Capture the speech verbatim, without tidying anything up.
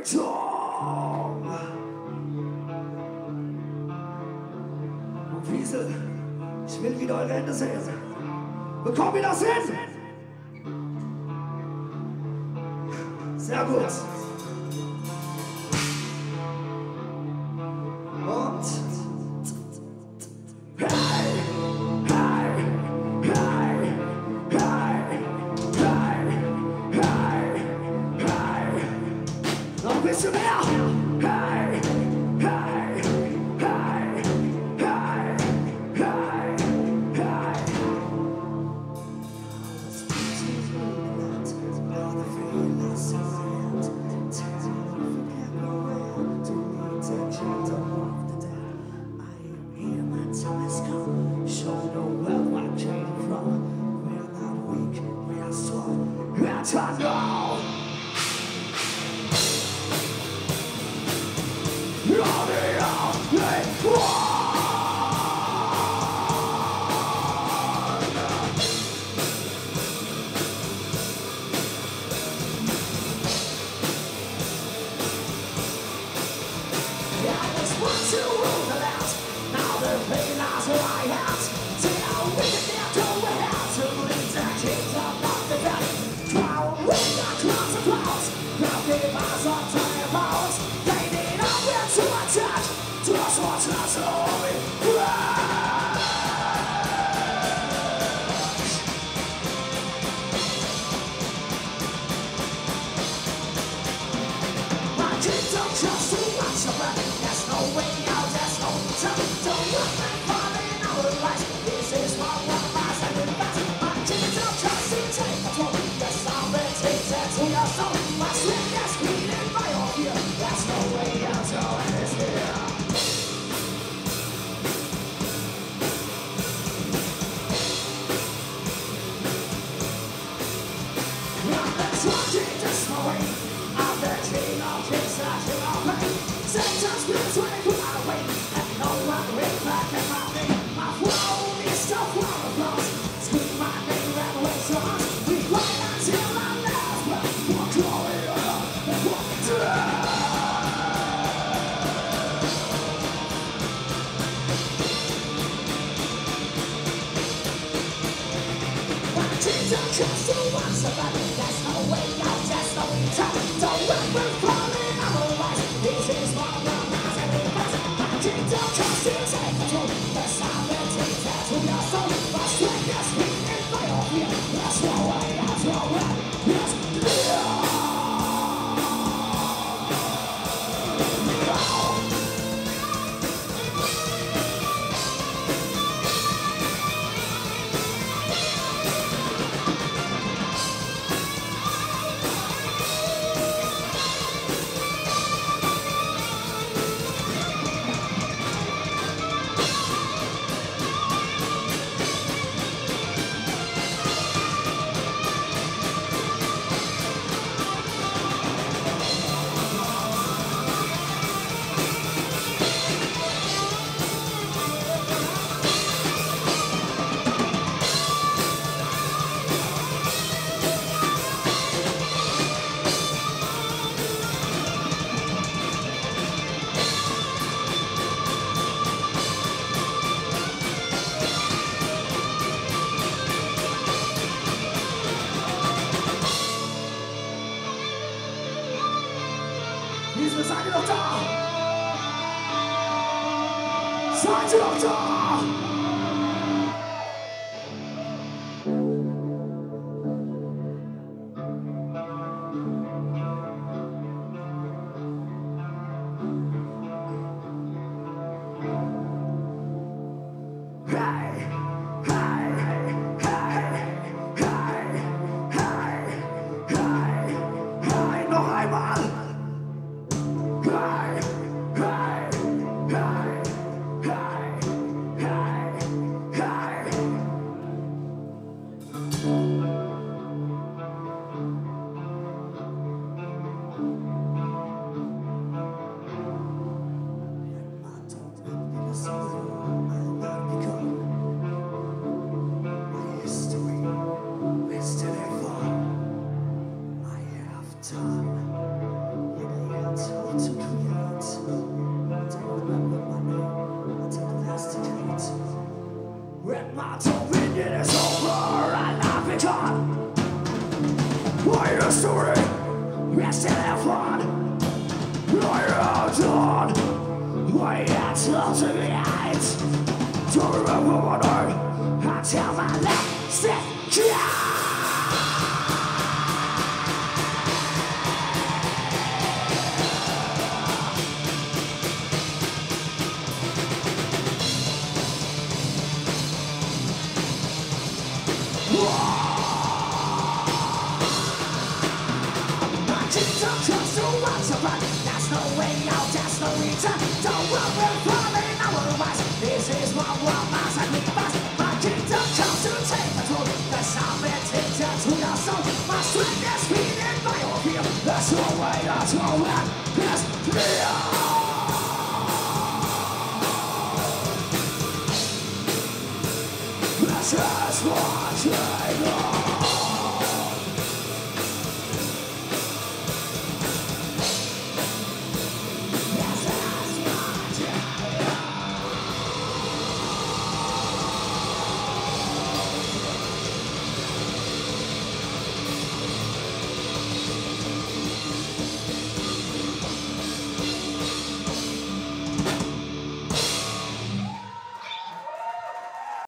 Richtung. Und Wiesel, ich will wieder eure Hände sehen. Bekommt ihr das hin? Sehr gut. Und hey, hey, hey, hey, hey, hey, hey. Noch ein bisschen mehr. Hey, hey, hey, hey, hey, hey. I know. Seid ihr noch da? Seid ihr noch da? Hey! to create. Don't remember my name until the last decade. When my dominion is over and I've been gone, why the story is still have fun? I am done. I am told to be eight. Don't remember my name until my last decade. There's no way out, there's no return. Don't worry for me, no otherwise. This is my world, my sacrifice. My kingdom comes to take control. The sovereignty to your soul. My strength is feeding by your fear. There's no way out, no end is clear. This is what I know.